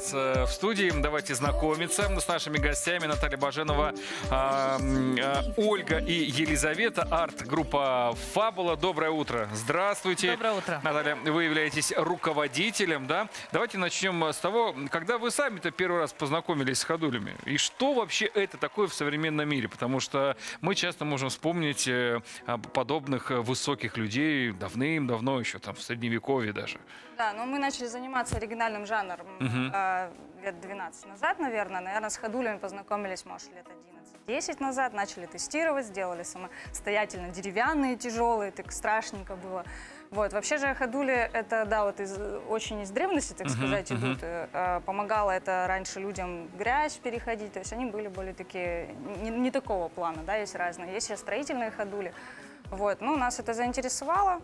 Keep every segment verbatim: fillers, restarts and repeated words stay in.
нас в студии. Давайте знакомиться с нашими гостями. Наталья Баженова, Ольга и Елизавета. Арт-группа «Фабула». Доброе утро. Здравствуйте. Доброе утро. Наталья, вы являетесь руководителем, да? Давайте начнем с того, когда вы сами-то первый раз познакомились с ходулями. И что вообще это такое в современном мире? Потому что мы часто можем вспомнить подобных высоких людей давным-давно, еще там в Средневековье даже. Да, но мы начали заниматься оригинальным жанром uh-huh. э, лет двенадцать назад, наверное. Наверное, с ходулями познакомились, может, лет одиннадцать-десять назад. Начали тестировать, сделали самостоятельно деревянные, тяжелые, так страшненько было. Вот. Вообще же ходули, это, да, вот из, очень из древности, так uh-huh, сказать, идут. Uh-huh. Помогало это раньше людям грязь переходить, то есть они были более такие, не, не такого плана, да, есть разные. Есть и строительные ходули. Вот. Ну, нас это заинтересовало.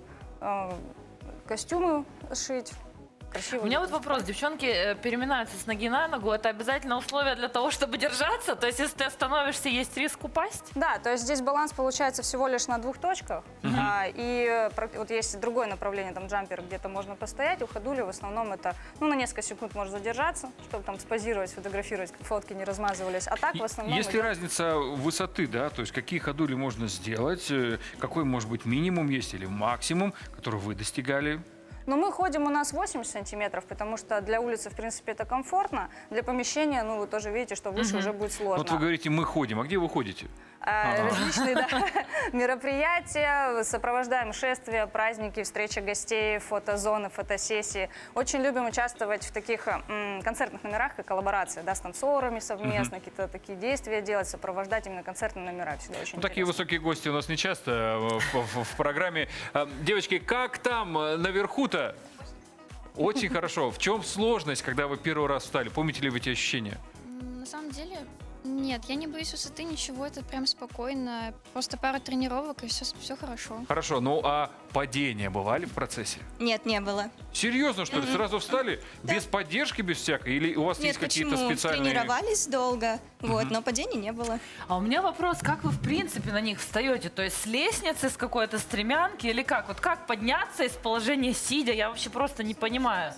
Костюмы шить. Красиво. У меня вот вопрос. Девчонки переминаются с ноги на ногу. Это обязательно условие для того, чтобы держаться? То есть, если ты остановишься, есть риск упасть? Да, то есть здесь баланс получается всего лишь на двух точках. Uh-huh. а, и вот есть другое направление, там джампер, где-то можно постоять. У ходули в основном это, ну, на несколько секунд можно задержаться, чтобы там спозировать, сфотографировать, фотки не размазывались. А так в основном... Есть ли идет... разница высоты, да? То есть какие ходули можно сделать? Какой, может быть, минимум есть или максимум, который вы достигали? Но мы ходим, у нас восемьдесят сантиметров, потому что для улицы, в принципе, это комфортно. Для помещения, ну, вы тоже видите, что выше uh-huh. уже будет сложно. Вот вы говорите, мы ходим. А где вы ходите? А, различные, да, мероприятия, сопровождаем шествия, праздники, встречи гостей, фотозоны, фотосессии. Очень любим участвовать в таких м, концертных номерах, как коллаборации, да, с танцорами совместно, uh-huh. какие-то такие действия делать, сопровождать именно концертные номера. Всегда очень ну, такие высокие гости у нас не часто в, в, в программе. Девочки, как там наверху-то? Очень хорошо. В чем сложность, когда вы первый раз встали? Помните ли вы эти ощущения? На самом деле... Нет, я не боюсь высоты, ничего, это прям спокойно. Просто пара тренировок, и все, все хорошо. Хорошо, ну а падения бывали в процессе? Нет, не было. Серьезно, что ли? Mm-hmm. Сразу встали? Да. Без поддержки, без всякой? Или у вас Нет, есть какие-то почему? специальные... Тренировались долго, mm-hmm. вот, но падений не было. А у меня вопрос, как вы в принципе на них встаете? То есть с лестницы, с какой-то стремянки или как? Вот как подняться из положения сидя? Я вообще просто не понимаю.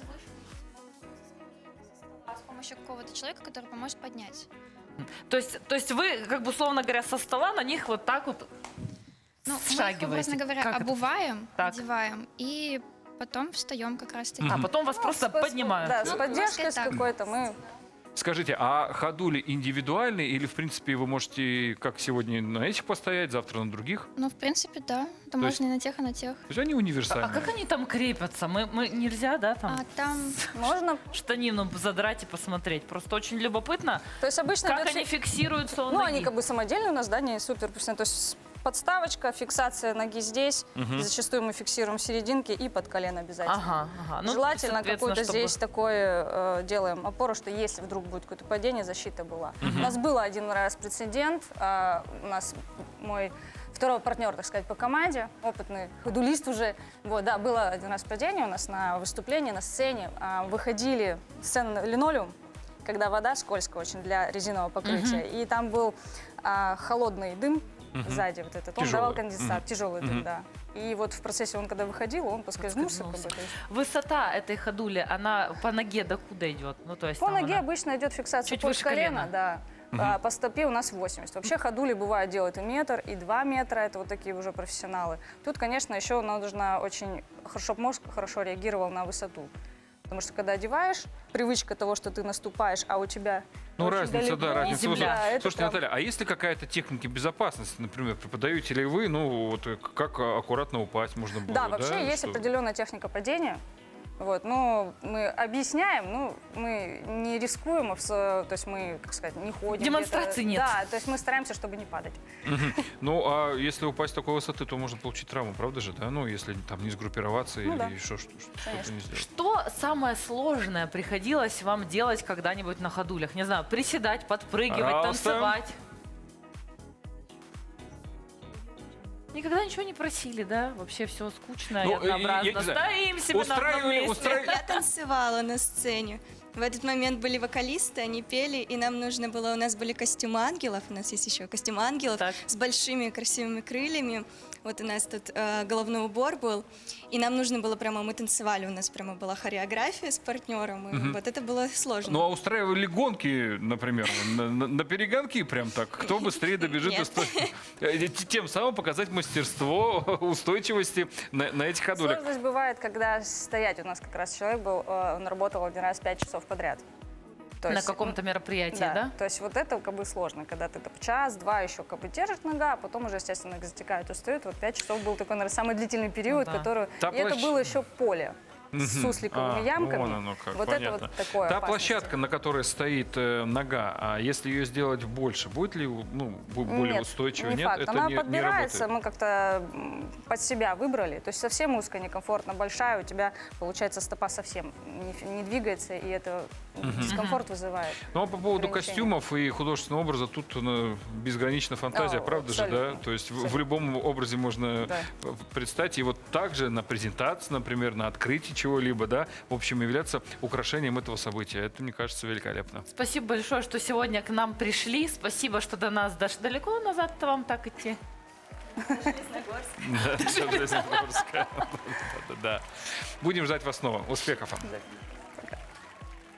С помощью какого-то человека, который поможет поднять. То есть, то есть вы, как бы, условно говоря, со стола на них вот так вот ну, сшагиваете? Мы их, образно говоря, как обуваем, так. одеваем и потом встаем как раз-таки. А потом вас ну, просто с, поднимают? Да, ну, с поддержкой с какой-то мы... Скажите, а ходули индивидуальные или, в принципе, вы можете, как сегодня, на этих постоять, завтра на других? Ну, в принципе, да. Это То можно есть... и на тех, и на тех. То есть они универсальные? А, а как они там крепятся? Мы, мы нельзя, да, там, а там... можно штанину задрать и посмотреть? Просто очень любопытно, то есть обычно как идет... они фиксируются у Ну, ноги. они как бы самодельные у нас, да, не супер профессиональные. То есть подставочка, фиксация ноги здесь. Uh-huh. Зачастую мы фиксируем в серединке и под колено обязательно. Ага, ага. Ну, желательно какую-то чтобы... здесь такое э, делаем опору, что если вдруг будет какое-то падение, защита была. Uh-huh. У нас был один раз прецедент. Э, у нас мой второй партнер, так сказать, по команде, опытный ходулист уже. Вот, да, было один раз падение у нас на выступлении, на сцене. Э, выходили сцена линолеум, когда вода скользкая очень для резинового покрытия. Uh-huh. И там был э, холодный дым. Uh-huh. Сзади вот этот. Он тяжелый. давал конденсат, uh-huh. тяжелый дым, uh-huh. да. И вот в процессе он, когда выходил, он поскользнулся. Как бы, высота этой ходули, она по ноге докуда идет? Ну, то есть, по ноге она... обычно идет фиксация чуть под выше колено, колена. да. Uh-huh. А по стопе у нас восемьдесят. Вообще ходули бывают делают и метр, и два метра, это вот такие уже профессионалы. Тут, конечно, еще нужно очень хорошо, мозг хорошо реагировал на высоту. Потому что когда одеваешь, привычка того, что ты наступаешь, а у тебя... Ну, разница, далеко, да, разница. да, Слушайте, прям... Наталья, а есть ли какая-то техника безопасности, например, преподаете ли вы, ну, вот как аккуратно упасть можно было? Да, вообще да? есть что... определенная техника падения. Вот, но мы объясняем, ну, мы не рискуем, то есть мы, как сказать, не ходим. Демонстрации нет. Да, то есть мы стараемся, чтобы не падать. Ну, а если упасть с такой высоты, то можно получить травму, правда же, да? Ну, если там не сгруппироваться или еще что-то не сделать. Что самое сложное приходилось вам делать когда-нибудь на ходулях? Не знаю, приседать, подпрыгивать, танцевать? Никогда ничего не просили, да? Вообще все скучно ну, и однообразно. Я, я Стоим себе на одном месте. Устраивали... Я танцевала на сцене. В этот момент были вокалисты, они пели, и нам нужно было, у нас были костюмы ангелов, у нас есть еще костюм ангелов так. с большими красивыми крыльями. Вот у нас тут э, головной убор был, и нам нужно было прямо, мы танцевали, у нас прямо была хореография с партнером, и Мгм. вот это было сложно. Ну, а устраивали гонки, например, на, на- на перегонки прям так? Кто быстрее добежит до Нет. сто- Э, Тем самым показать мастерство, устойчивости на, на этих ходулях. Сложность бывает, когда стоять. У нас как раз человек был, э, он работал один раз пять часов подряд. То На есть, каком-то ну, мероприятии, да, да? то есть вот это как бы сложно, когда ты там час-два еще как бы держишь нога, а потом уже, естественно, ноги затекают, устают. Вот пять часов был такой, наверное, самый длительный период, да. который... Та И это площадь- было еще поле с Мгм. сусликовыми А, ямками. вон оно как, вот понятно. это вот такое Та опасности. площадка, на которой стоит э, нога, а если ее сделать больше, будет ли ну, бу- более Нет, устойчиво? не Нет, факт. это Она не, не подбирается, работает. мы как-то м, под себя выбрали. То есть совсем узкая, некомфортно, большая, у тебя, получается, стопа совсем не, не двигается, и это дискомфорт вызывает. Ну, а по поводу ограничения. костюмов и художественного образа, тут ну, безгранична фантазия, О, правда же, да? абсолютно. То есть в- в Абсолютно. любом образе можно Да. э, представить. И вот также на презентации, например, на открытии чего-либо, да, в общем, являться украшением этого события. Это, мне кажется, великолепно. Спасибо большое, что сегодня к нам пришли. Спасибо, что до нас дошли. Далеко назад-то вам так идти? Да, Железногорская. Да. Будем ждать вас снова. Успехов вам. Да.